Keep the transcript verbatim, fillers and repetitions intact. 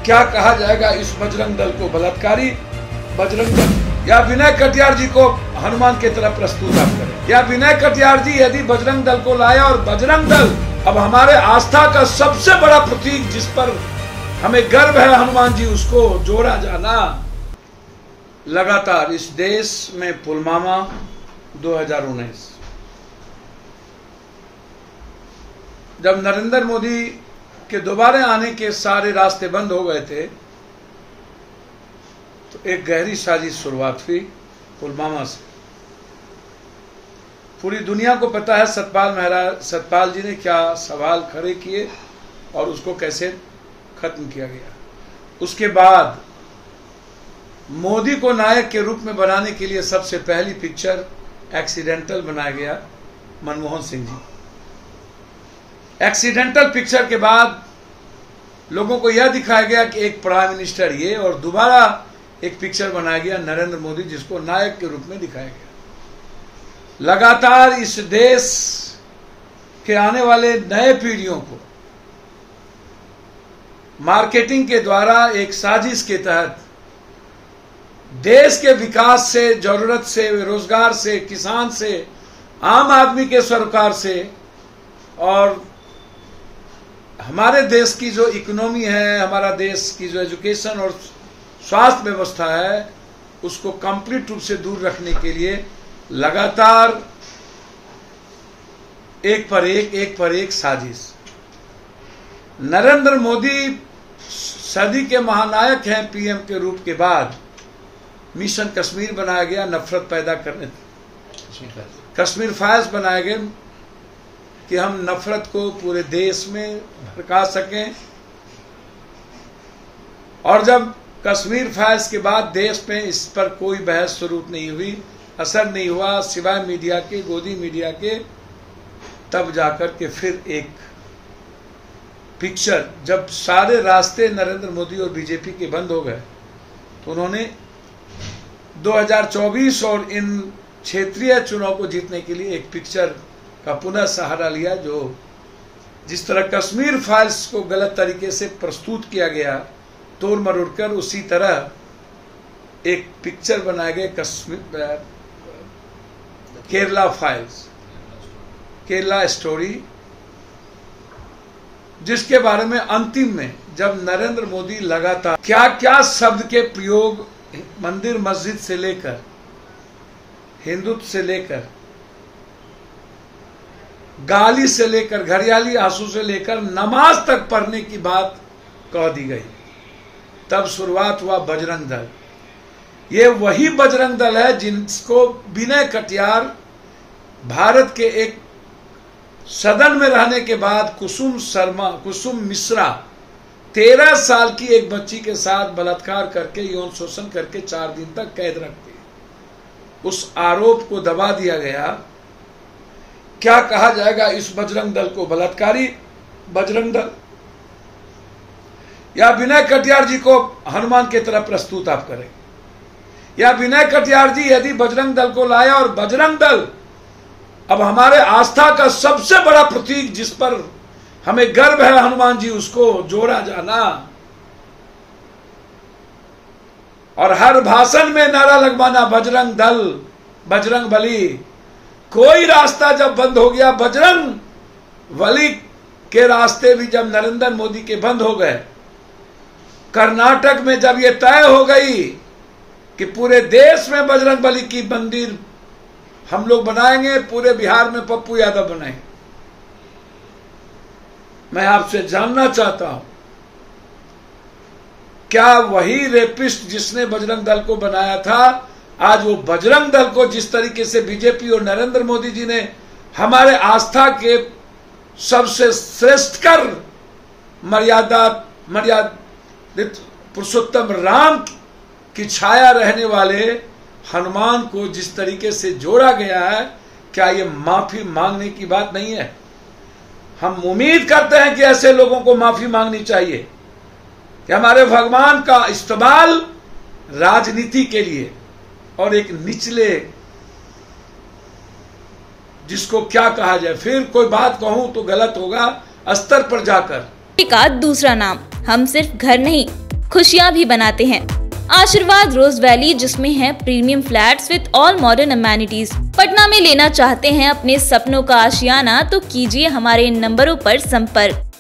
क्या कहा जाएगा इस बजरंग दल को? बलात्कारी बजरंग दल या विनय कटियार जी को हनुमान की तरह प्रस्तुत आप करें, या विनय कटियार जी यदि बजरंग दल को लाया और बजरंग दल अब हमारे आस्था का सबसे बड़ा प्रतीक जिस पर हमें गर्व है हनुमान जी, उसको जोड़ा जाना। लगातार इस देश में पुलवामा दो हज़ार उन्नीस, जब नरेंद्र मोदी के दोबारा आने के सारे रास्ते बंद हो गए थे तो एक गहरी साजिश शुरुआत हुई पुलवामा से। पूरी दुनिया को पता है सतपाल महाराज सतपाल जी ने क्या सवाल खड़े किए और उसको कैसे खत्म किया गया। उसके बाद मोदी को नायक के रूप में बनाने के लिए सबसे पहली पिक्चर एक्सीडेंटल बनाया गया मनमोहन सिंह जी। एक्सीडेंटल पिक्चर के बाद लोगों को यह दिखाया गया कि एक प्राइम मिनिस्टर ये, और दोबारा एक पिक्चर बनाया गया नरेंद्र मोदी जिसको नायक के रूप में दिखाया गया। लगातार इस देश के आने वाले नए पीढ़ियों को मार्केटिंग के द्वारा एक साजिश के तहत देश के विकास से, जरूरत से, रोजगार से, किसान से, आम आदमी के सरोकार से और हमारे देश की जो इकोनॉमी है, हमारा देश की जो एजुकेशन और स्वास्थ्य व्यवस्था है, उसको कंप्लीट रूप से दूर रखने के लिए लगातार एक पर एक एक पर एक साजिश। नरेंद्र मोदी सदी के महानायक हैं पीएम के रूप के बाद। मिशन कश्मीर बनाया गया नफरत पैदा करने, कश्मीर फाइल्स बनाए गए कि हम नफरत को पूरे देश में भड़का सकें। और जब कश्मीर फाइल्स के बाद देश में इस पर कोई बहस शुरू नहीं हुई, असर नहीं हुआ सिवाय मीडिया के, गोदी मीडिया के, तब जाकर के फिर एक पिक्चर, जब सारे रास्ते नरेंद्र मोदी और बीजेपी के बंद हो गए तो उन्होंने दो हज़ार चौबीस और इन क्षेत्रीय चुनाव को जीतने के लिए एक पिक्चर का पुनः सहारा लिया। जो जिस तरह कश्मीर फाइल्स को गलत तरीके से प्रस्तुत किया गया तोड़ मरोड़ कर, उसी तरह एक पिक्चर बनाया गया कश्मीर केरला फाइल्स, केरला स्टोरी, जिसके बारे में अंतिम में जब नरेंद्र मोदी लगातार क्या क्या शब्द के प्रयोग मंदिर मस्जिद से लेकर, हिंदुत्व से लेकर, गाली से लेकर, घड़ियाली आंसू से लेकर नमाज तक पढ़ने की बात कह दी गई, तब शुरुआत हुआ बजरंग दल। ये वही बजरंग दल है जिसको विनय कटियार भारत के एक सदन में रहने के बाद कुसुम शर्मा कुसुम मिश्रा तेरह साल की एक बच्ची के साथ बलात्कार करके, यौन शोषण करके चार दिन तक कैद रखते, उस आरोप को दबा दिया गया। क्या कहा जाएगा इस बजरंग दल को? बलात्कारी बजरंग दल या विनय कटियार जी को हनुमान की तरह प्रस्तुत आप करें, या विनय कटियार जी यदि बजरंग दल को लाया और बजरंग दल अब हमारे आस्था का सबसे बड़ा प्रतीक जिस पर हमें गर्व है हनुमान जी, उसको जोड़ा जाना। और हर भाषण में नारा लगवाना बजरंग दल, बजरंग बली। कोई रास्ता जब बंद हो गया, बजरंग बली के रास्ते भी जब नरेंद्र मोदी के बंद हो गए, कर्नाटक में जब ये तय हो गई कि पूरे देश में बजरंग बली की मंदिर हम लोग बनाएंगे, पूरे बिहार में पप्पू यादव बनाएंगे, मैं आपसे जानना चाहता हूं क्या वही रेपिस्ट जिसने बजरंग दल को बनाया था, आज वो बजरंग दल को जिस तरीके से बीजेपी और नरेंद्र मोदी जी ने हमारे आस्था के सबसे श्रेष्ठकर मर्यादा मर्यादित पुरुषोत्तम राम की छाया रहने वाले हनुमान को जिस तरीके से जोड़ा गया है, क्या ये माफी मांगने की बात नहीं है? हम उम्मीद करते हैं कि ऐसे लोगों को माफी मांगनी चाहिए कि हमारे भगवान का इस्तेमाल राजनीति के लिए और एक निचले, जिसको क्या कहा जाए, फिर कोई बात कहूं तो गलत होगा, स्तर पर जाकर का दूसरा नाम। हम सिर्फ घर नहीं खुशियाँ भी बनाते हैं। आशीर्वाद रोज वैली, जिसमें है premium flats with all modern amenities. Patna में लेना चाहते हैं अपने सपनों का आशियाना, तो कीजिए हमारे इन नंबरों पर संपर्क।